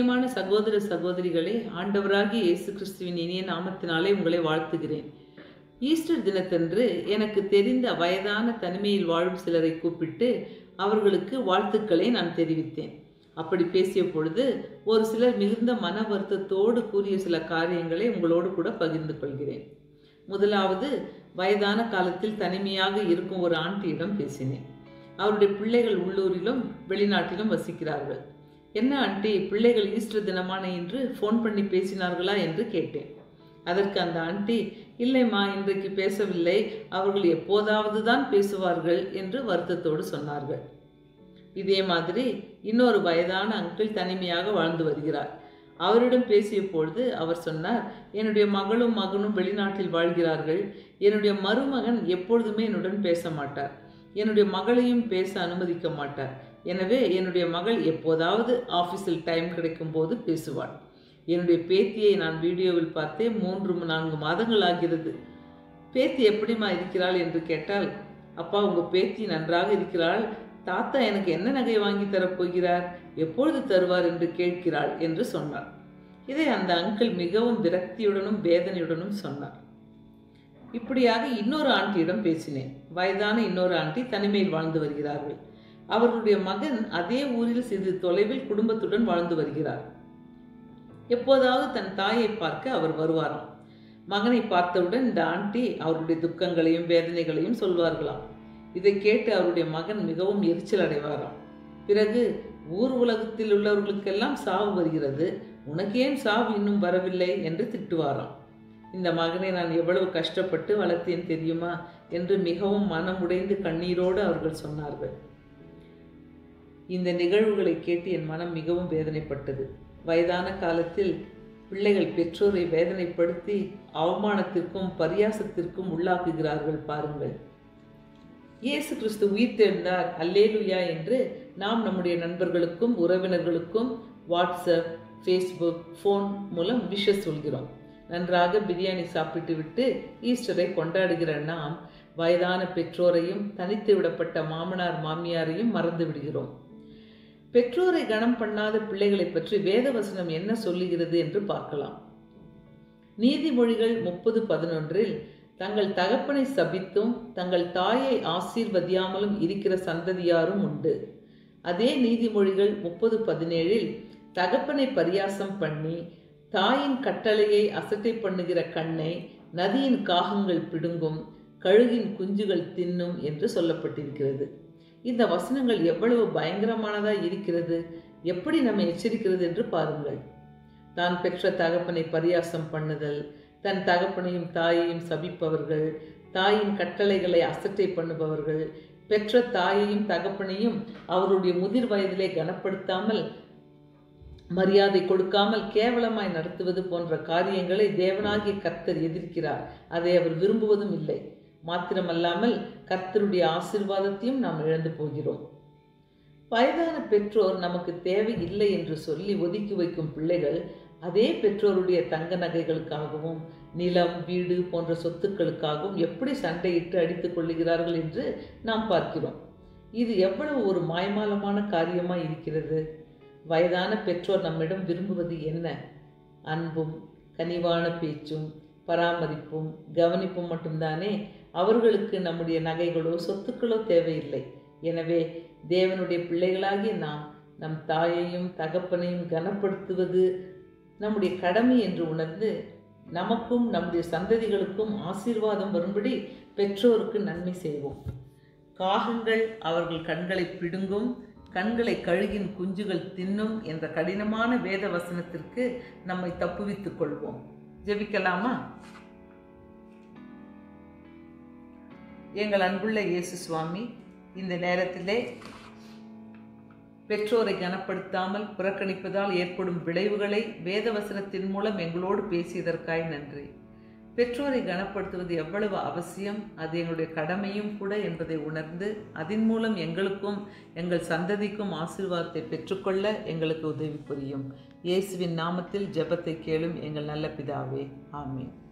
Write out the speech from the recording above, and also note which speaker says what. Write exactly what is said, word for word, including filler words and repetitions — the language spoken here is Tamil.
Speaker 1: பிரியமான சகோதர சகோதரிகளே, ஆண்டவராகிய இயேசு கிறிஸ்துவின் இனிய நாமத்தினாலே உங்களை வாழ்த்துகிறேன். ஈஸ்டர் தினத்தன்று எனக்கு தெரிந்த வயதான தனிமையில் வாழும் சிலரை கூப்பிட்டு அவர்களுக்கு வாழ்த்துக்களை நான் தெரிவித்தேன். அப்படி பேசிய பொழுது ஒரு சிலர் மிகுந்த மன வருத்தத்தோடு கூறிய சில காரியங்களை உங்களோடு கூட பகிர்ந்து கொள்கிறேன். முதலாவது, வயதான காலத்தில் தனிமையாக இருக்கும் ஒரு ஆண்டியிடம் பேசினேன். அவருடைய பிள்ளைகள் உள்ளூரிலும் வெளிநாட்டிலும் வசிக்கிறார்கள். என்ன ஆண்டி, பிள்ளைகள் ஈஸ்டர் தினமான இன்று ஃபோன் பண்ணி பேசினார்களா என்று கேட்டேன். அதற்கு அந்த ஆண்டி, இல்லைம்மா, இன்றைக்கு பேசவில்லை, அவர்கள் எப்போதாவது தான் பேசுவார்கள் என்று வருத்தத்தோடு சொன்னார்கள். இதே மாதிரி இன்னொரு வயதான அங்கிள் தனிமையாக வாழ்ந்து வருகிறார். அவரிடம் பேசிய பொழுது அவர் சொன்னார், என்னுடைய மகளும் மகனும் வெளிநாட்டில் வாழ்கிறார்கள். என்னுடைய மருமகன் எப்பொழுதுமே என்னுடன் பேச மாட்டார். என்னுடைய மகளையும் பேச அனுமதிக்க மாட்டார். எனவே என்னுடைய மகள் எப்போதாவது ஆஃபீஸில் டைம் கிடைக்கும் போது பேசுவாள். என்னுடைய பேத்தியை நான் வீடியோவில் பார்த்தே மூன்று நான்கு மாதங்கள் ஆகிறது. பேத்தி எப்படிமா இருக்கிறாள் என்று கேட்டால், அப்பா, உங்கள் பேத்தி நன்றாக இருக்கிறாள். தாத்தா எனக்கு என்ன நகை வாங்கி தரப்போகிறார், எப்பொழுது தருவார் என்று கேட்கிறாள் என்று சொன்னார். இதை அந்த அங்கிள் மிகவும் விரக்தியுடனும் வேதனையுடனும் சொன்னார். இப்படியாக இன்னொரு ஆண்டியிடம் பேசினேன். வயதான இன்னொரு ஆண்டி தனிமையில் வாழ்ந்து வருகிறார்கள். அவர்களுடைய மகன் அதே ஊரில் சிறிது தொலைவில் குடும்பத்துடன் வாழ்ந்து வருகிறார். எப்போதாவது தன் தாயை பார்க்க அவர் வருவாராம். மகனை பார்த்தவுடன் இந்த ஆண்டி அவருடைய துக்கங்களையும் வேதனைகளையும் சொல்வார்களாம். இதை கேட்டு அவருடைய மகன் மிகவும் எரிச்சல் அடைவாராம். பிறகு, ஊர் உலகத்தில் உள்ளவர்களுக்கெல்லாம் சாவு வருகிறது, உனக்கு ஏன் சாவு இன்னும் வரவில்லை என்று திட்டுவாராம். இந்த மகனை நான் எவ்வளவு கஷ்டப்பட்டு வளர்த்தேன் தெரியுமா என்று மிகவும் மனமுடைந்து கண்ணீரோடு அவர்கள் சொன்னார்கள். இந்த நிகழ்வுகளை கேட்டு என் மனம் மிகவும் வேதனைப்பட்டது. வயதான காலத்தில் பிள்ளைகள் பெற்றோரை வேதனைப்படுத்தி அவமானத்திற்கும் பரியாசத்திற்கும் உள்ளாக்குகிறார்கள் பாருங்கள். இயேசு கிறிஸ்து உயிர்த்தெழுந்தார், அல்லேலூயா என்று நாம் நம்முடைய நண்பர்களுக்கும் உறவினர்களுக்கும் வாட்ஸ்அப், ஃபேஸ்புக், ஃபோன் மூலம் விஷஸ் சொல்கிறோம். நன்றாக பிரியாணி சாப்பிட்டு விட்டு ஈஸ்டரை கொண்டாடுகிற நாம் வயதான பெற்றோரையும் தனித்து விடப்பட்ட மாமனார் மாமியாரையும் மறந்து விடுகிறோம். பெற்றோரை கனம் பண்ணாத பிள்ளைகளை பற்றி வேதவசனம் என்ன சொல்லுகிறது என்று பார்க்கலாம். நீதிமொழிகள் முப்பது பதினொன்றில் தங்கள் தகப்பனை சபித்தும் தங்கள் தாயை ஆசீர்வதியாமலும் இருக்கிற சந்ததியாரும் உண்டு. அதே நீதிமொழிகள் முப்பது பதினேழில் தகப்பனை பரியாசம் பண்ணி தாயின் கட்டளையை அசட்டை பண்ணுகிற கண்ணை நதியின் காகங்கள் பிடுங்கும், கழுகின் குஞ்சுகள் தின்னும் என்று சொல்லப்பட்டிருக்கிறது. இந்த வசனங்கள் எவ்வளவு பயங்கரமானதா இருக்கிறது, எப்படி நம்மை எச்சரிக்கிறது என்று பாருங்கள். தான் பெற்ற தகப்பனை பரியாசம் பண்ணுதல், தன் தகப்பனையும் தாயையும் சபிப்பவர்கள், தாயின் கட்டளைகளை அசட்டை பண்ணுபவர்கள், பெற்ற தாயையும் தகப்பனையும் அவருடைய முதிர் வயதிலே கனப்படுத்தாமல் மரியாதை கொடுக்காமல் கேவலமாய் நடத்துவது போன்ற காரியங்களை தேவனாகிய கர்த்தர் எதிர்க்கிறார். அதை அவர் விரும்புவதும் இல்லை. மாத்திரமல்லாமல் கர்த்தருடைய ஆசீர்வாதத்தையும் நாம் இழந்து போகிறோம். வயதான பெற்றோர் நமக்கு தேவை இல்லை என்று சொல்லி ஒதுக்கி வைக்கும் பிள்ளைகள் அதே பெற்றோருடைய தங்க நகைகளுக்காகவும் நிலம், வீடு போன்ற சொத்துக்களுக்காகவும் எப்படி சண்டையிட்டு அடித்துக் கொள்ளுகிறார்கள் என்று நாம் பார்க்கிறோம். இது எவ்வளவு ஒரு மாய்மாலமான காரியமாய் இருக்கிறது. வயதான பெற்றோர் நம்மிடம் விரும்புவது என்ன? அன்பும் கனிவான பேச்சும் பராமரிப்பும் கவனிப்பும் மட்டும்தானே. அவர்களுக்கு நம்முடைய நகைகளோ சொத்துக்களோ தேவையில்லை. எனவே தேவனுடைய பிள்ளைகளாகிய நாம் நம் தாயையும் தகப்பனையும் கனப்படுத்துவது நம்முடைய கடமை என்று உணர்ந்து நமக்கும் நம்முடைய சந்ததிகளுக்கும் ஆசீர்வாதம் வரும்படி பெற்றோருக்கு நன்மை செய்வோம். காகங்கள் அவர்கள் கண்களை பிடுங்கும், கண்களை கழுகின் குஞ்சுகள் தின்னும் என்ற கடினமான வேத வசனத்திற்கு நம்மை தப்புவித்துக் கொள்வோம். ஜெபிக்கலாமா? எங்கள் அன்புள்ள இயேசு சுவாமி, இந்த நேரத்திலே பெற்றோரை கனப்படுத்தாமல் புறக்கணிப்பதால் ஏற்படும் விளைவுகளை வேதவசனத்தின் மூலம் எங்களோடு பேசியதற்காய் நன்றி. பெற்றோரை கனப்படுத்துவது எவ்வளவு அவசியம், அது எங்களுடைய கடமையும் கூட என்பதை உணர்ந்து அதன் மூலம் எங்களுக்கும் எங்கள் சந்ததிக்கும் ஆசீர்வாதத்தை பெற்றுக்கொள்ள எங்களுக்கு உதவி புரியும். இயேசுவின் நாமத்தில் ஜெபத்தை கேளும் எங்கள் நல்ல பிதாவே, ஆமென்.